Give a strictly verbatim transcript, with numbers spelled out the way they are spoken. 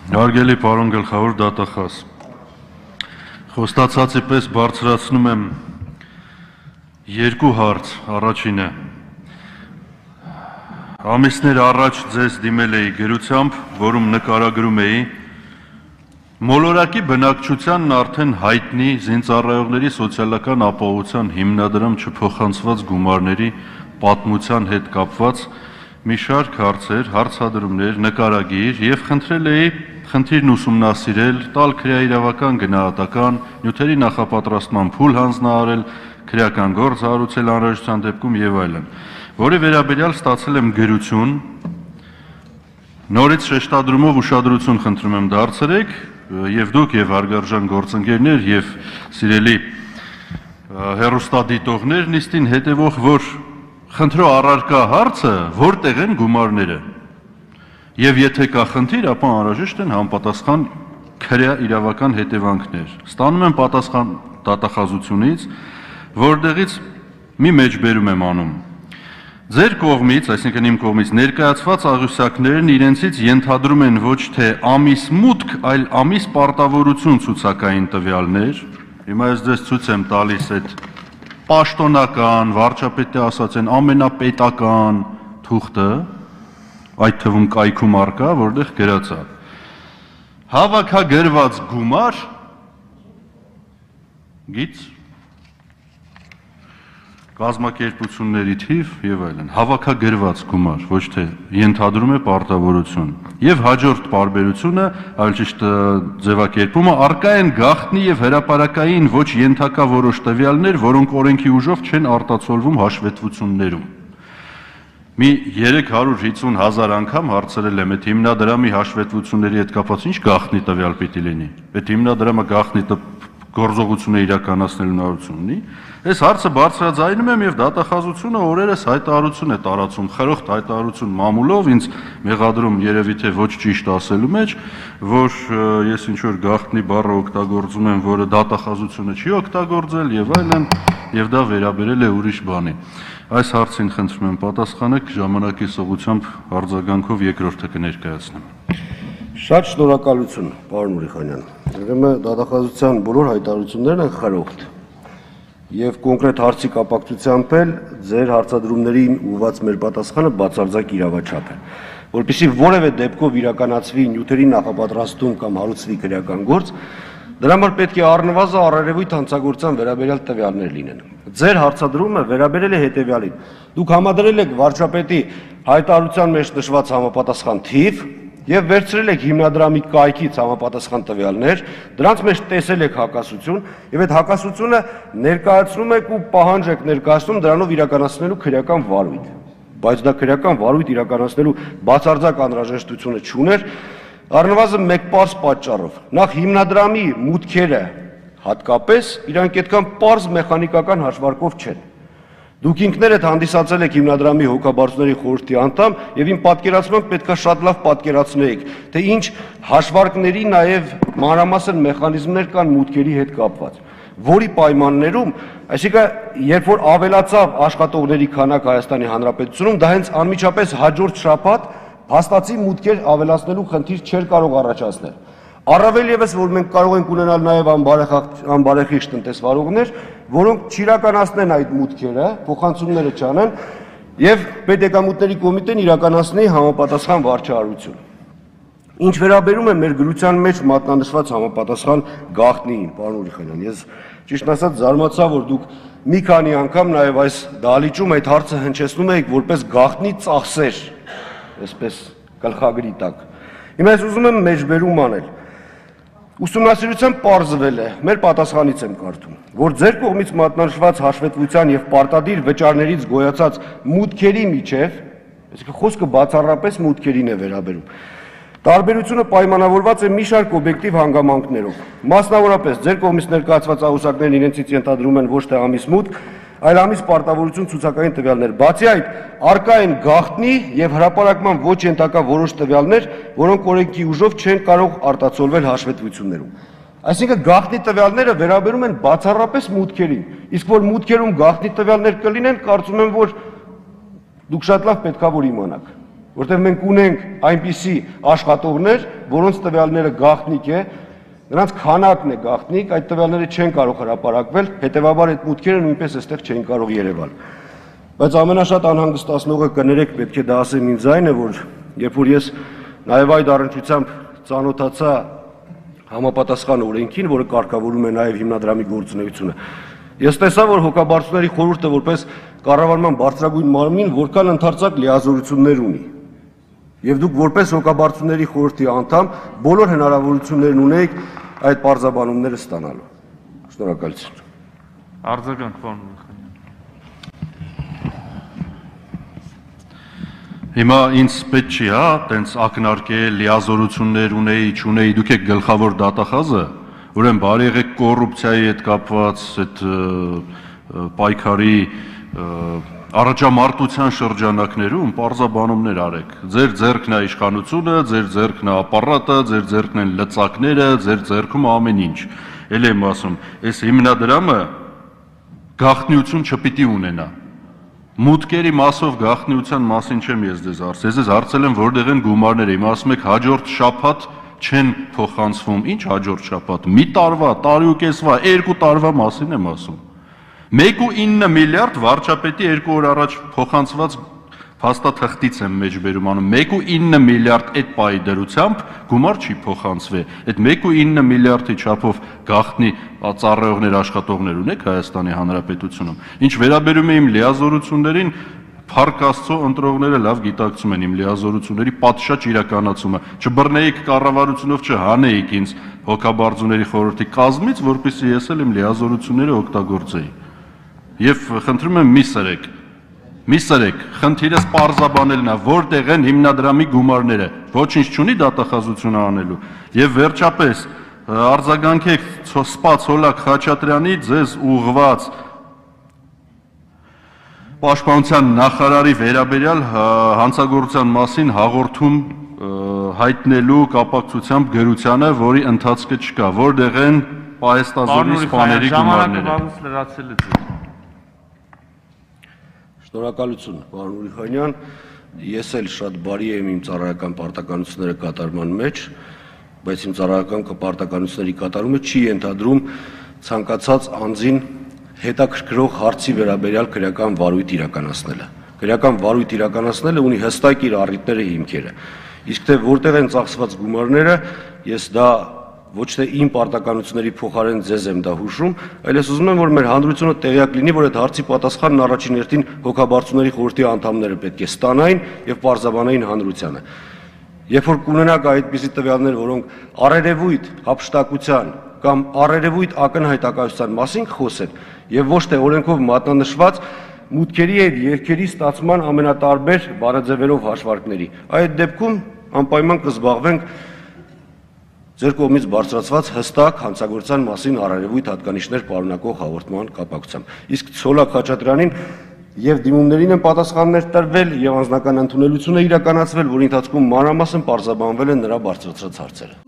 Հարգելի պարոն գլխավոր դատախազ, խոստացածի պես բարձրացնում եմ երկու հարց, առաջինը ամիսներ առաջ ձեզ դիմել էի գրությամբ, որում նկարագրում էի մոլորակի բնակչությանն արդեն հայտնի զինծառայողների սոցիալական ապահովության հիմնադրամ չփոխանցված գումարների պատմության հետ կապված մի շարք հարցեր, հարցադրումներ, նկարագիր եւ խնդրել էի խնդիրն ուսումնասիրել, տալ քրեաիրավական գնահատական, նյութերի նախապատրաստման փուլ հանձնարարել, քրեական գործ հարուցել անհրաժեշտության դեպքում եւ այլն, որի վերաբերյալ ստացել եմ գրություն, նորից շեշտադրումով ուշադրություն խնդրում եմ դարձրեք եւ դուք եւ հարգարժան գործընկերներ եւ սիրելի հեռուստադիտողներ նիստին հետեւող, որ խնդրո առարկա հարցը որտեղ են գումարները եւ եթե կա խնդիր, ապա անհրաժեշտ են համապատասխան քրեաիրավական հետևանքներ։ Ստանում եմ պատասխան դատախազությունից, որտեղից մի մեջբերում եմ անում։ Ձեր կողմից, այսինքն իմ կողմից ներկայացված աղյուսակներն իրենցից ենթադրում են ոչ թե ամիս մուտք, այլ ամիս պարտավորություն ցուցակային տվյալներ։ Հիմա ես ձեզ ցույց եմ տալիս այդ պաշտոնական, վարչապետի ասած են ամենապետական թուղթը, այդ թվում կայքում արկա, որտեղ գրած է հավաքագրված գումար գիծ կազմակերպությունների թիվ եւ այլն, հավաքագրված գումար, ոչ թե ենթադրում է պարտավորություն։ Եվ հաջորդ պարբերությունը, այլ ճիշտ ձևակերպումը, արկա են գաղտնի եւ հրապարակային ոչ ենթակա որոշ տվյալներ, որոնք օրենքի ուժով չեն արտացոլվում հաշվետվություններում։ Մի երեք հարյուր հիսուն հազար անգամ հարցրել եմ այդ հիմնադրամի հաշվետվությունների հետ կապված ինչ գաղտնի տվյալ պիտի լինի։ Այդ հիմնադրամը գաղտնի գործողությունը իրականացնելու հնարավորություն ունի։ Այս հարցը բարձրաձայնում եմ եւ դատախազությունը օրերս հայտարարություն է տարածում, խրոխտ հայտարարություն մամուլով ինձ մեղադրում երևի թե ոչ ճիշտ ասելու մեջ, որ ես ինչ որ գաղտնի բառը օգտագործում եմ, որը դատախազությունը չի օգտագործել եւ այլն, եւ դա վերաբերել է ուրիշ բանի։ Այս հարցին խնդրում եմ պատասխանեք, ժամանակի սովությամբ արձագանքով երկրորդը կներկայացնեմ։ Շատ շնորհակալություն, պարոն Ուրիխանյան։ Ուրեմն դատախազության բոլոր հայտարարություններն են խրոխտ եւ կոնկրետ հարցի կապակցությամբ էլ ձեր հարցադրումներին ուղղված մեր պատասխանը բացարձակ իրավաչափ է, որպեսզի որևէ դեպքով իրականացվի նյութերի նախապատրաստում կամ հարուցվի քրեական գործ, դրա համար պետք է առնվազն առերևույթ հանցագործության վերաբերյալ տվյալներ լինեն։ Ձեր հարցադրումը վերաբերել է հետեւյալին. Դուք համադրել եք վարչապետի հայտարարության մեջ նշված համապատասխան թիվ եւ վերցրել եք հիմնադրամի կայքից համապատասխան տվյալներ, դրանց մեջ տեսել եք հակասություն եւ այդ հակասությունը ներկայացնում եք ու պահանջ եք ներկայացնում դրանով իրականացնելու քրեական վարույթ, բայց դա քրեական վարույթ իրականացնելու բացարձակ անհրաժեշտությունը չուներ, առնվազն մեկ պարզ պատճառով։ Նախ հիմնադրամի մուտքերը հատկապես իրանք այդքան պարզ մեխանիկական հաշվարկով չեն։ Դուք ինքներդ հանդիսացել եք հիմնադրամի հոգաբարձուների խորհրդի անդամ եւ իմ պատկերացմամբ պետքա շատ լավ պատկերացնեիք, թե ինչ հաշվարկների նաեւ մանրամասն մեխանիզմներ կան մուտքերի հետ կապված, որի պայմաններում, այսինքն երբ որ ավելացավ աշխատողների քանակ Հայաստանի Հանրապետությունում, դա հենց անմիջապես հաջորդ շաբաթ փաստացի մուտքեր ավելացնելու խնդիր չէր կարող առաջացնել։ Առավել ևս, որ մենք կարող ենք ունենալ նաև անբարեխիղճ տնտեսվարողներ, որոնք չիրականացնեն այդ մուտքերը, փոխանցումները չանեն եւ պետեկամուտների կոմիտեն իրականացնի համապատասխան վարչահարություն։ Ինչ վերաբերում է մեր գրության մեջ մատնանշված համապատասխան գաղտնիին, պարոն Ուրիխանյան, ես ճիշտ ասած զարմացա, որ դուք մի քանի անգամ նաև այս դահլիճում այդ հարցը հնչեցնում եք որպես գաղտնի ծախսեր, այսպես գլխագրի տակ։ Հիմա ես ուզում եմ մեջբերում անել։ Ուսումնասիրությամբ պարզվել է, մեր պատասխանից եմ կարդում, որ ձեր կողմից մատնանշված հաշվետվության եւ պարտադիր վճարներից գոյացած մուտքերի միջև, այսինքն խոսքը բացառապես մուտքերին է վերաբերում, տարբերությունը պայմանավորված է մի շարք օբյեկտիվ հանգամանքներով։ Մասնավորապես ձեր կողմից ներկայացված աղյուսակներն իրենցից ենթադրում են ոչ թե ամիս մուտք, այլ ամիս պարտավորություն ցուցակային տվյալներ։ Բացի այդ, արկա են գաղտնի եւ հրապարակման ոչ ենթակա որոշ տվյալներ, որոնք օրենքի ուժով չեն կարող արտացոլվել հաշվետվություններում։ Այսինքն գաղտնի տվյալները վերաբերում են բացառապես մուտքերին, իսկ որ մուտքերում գաղտնի տվյալներ կլինեն, կարծում եմ, որ դուք շատ լավ պետքա որ իմանաք, որտեղ մենք ունենք այնպիսի աշխատողներ, որոնց տվյալները գաղտնիք է, նրանց քանակն է գաղտնիք, այդ տվյալները չեն կարող հրապարակվել, հետևաբար այդ մուտքերը նույնպես այստեղ չեն կարող երևալ։ Բայց ամենաշատ անհանգստացնողը կներեք, պետք է դա ասեմ ինձ այն է, որ երբ որ ես նաև այդ առնչությամբ ծանոթացա համապատասխան օրենքին, որը կարգավորում է նաև հիմնադրամի գործունեությունը, ես տեսա, որ հոգաբարձուների խորհուրդը որպես կառավարման բարձրագույն մարմին որքան ընդարձակ լիազորություններ ունի։ Եվ դուք որպես հոգաբարձուների խորհրդի անդամ բոլոր հնարավորություններն ունեիք այդ պարզաբանումները ստանալու։ Շնորհակալություն։ Արձագանք, պարոն Մխանյան։ Հիմա ինձ պետք չի, հա, տենց ակնարկել, լիազորություններ ունեի, չունեի, դուք եք գլխավոր դատախազը, ուրեմն բարի եղեք կոռուպցիայի հետ կապված այդ պայքարի առաջամարտության շրջանակներում պարզաբանումներ արեք։ Ձեր ձեռքն է իշխանությունը, ձեր ձեռքն է ապարատը, ձեր ձեռքն են լծակները, ձեր ձեռքում ամեն ինչ։ Էլ եմ ասում, այս հիմնադրամը գաղտնիություն չպիտի ունենա։ Մուտքերի մասով գաղտնիության մասին չեմ ես ձեզ հարցել, ես հարցել եմ որտեղ են գումարները, հիմա ասում եք հաջորդ շաբաթ չեն փոխանցվում, ինչ հաջորդ շաբաթ, մի տարվա, տարի ու կեսվա, երկու տարվա մասին եմ ասում։ մեկ ու ինը միլիարդ վարչապետի երկու օր առաջ փոխանցված փաստաթղթից եմ մեջբերում անում, մեկ ու ինը միլիարդ այդ պայի դրությամբ գումար չի փոխանցվի, այդ մեկ ու ինը միլիարդի չափով գաղտնի ծառայողներ, աշխատողներ ունեք Հայաստանի Հանրապետությունում։ Ինչ վերաբերում է իմ լիազորություններին, Փառք Աստծո, ընտրողները լավ գիտակցում են իմ լիազորությունների պատշաճ իրականացումը։ Չբռնեիք կառավարությունով, չհանեիք ինձ հոգաբարձուների խորհրդի կազմից, որպեսզի ես էլ իմ լիազորությունները օգտագործեի։ Եվ խնդրում եմ մի սրեք, մի սրեք, խնդիրս պարզաբանելն է, որտեղ են հիմնադրամի գումարները, ոչինչ չունի դատախազությունը անելու։ Եվ վերջապես արձագանքեք Սպա Ցոլակ Խաչատրյանի ձեզ ուղղված Պաշտպանության նախարարի վերաբերյալ հանցագործության մասին հաղորդում հայտնելու կապակցությամբ գրությանը, որի ընթացքը չկա, որտեղ են պահեստազորի սպաների գումարները։ Շնորհակալություն, պարոն Ուրիխանյան, ես էլ շատ բարի եմ իմ ծառայական պարտականությունները կատարման մեջ, բայց իմ ծառայական պարտականությունների կատարումը չի ենթադրում ցանկացած անձին հետաքրքրող հարցի վերաբերյալ քրեական վարույթ իրականացնելը։ Քրեական վարույթ իրականացնելը ունի հստակ իր առիթները, հիմքերը։ Իսկ թե որտեղ են ծախսված գումարները, ես դա ոչ թե իմ պարտականությունների փոխարեն ձեզ եմ դա հուշում, այլ ես ուզում եմ, որ մեր հանրությունը տեղյակ լինի, որ այդ հարցի պատասխանն առաջին հերթին հոգաբարձուների խորհրդի անդամները պետք է ստանային եւ պարզաբանային հանրությանը։ Երբ որ կունենաք այդպիսի տվյալներ, որոնք առերևույթ հափշտակության կամ առերևույթ ակնհայտակայության մասին խոսեն եւ ոչ թե օրենքով մատնանշված մուտքերի եւ երկերի ստացման ամենատարբեր բանաձևերով հաշվարկների, այդ դեպքում անպայման կզբաղվենք ձեր կողմից բարձրացված հստակ հանցագործության մասին առերևույթ հատկանիշներ պարունակող հաղորդման կապակցությամբ։ Իսկ Ցոլակ Խաչատրյանին եւ դիմումներին են պատասխաններ տրվել եւ անձնական ընդունելություն է իրականացվել, որի ընթացքում մանրամասն պարզաբանվել են նրա բարձրացրած հարցերը։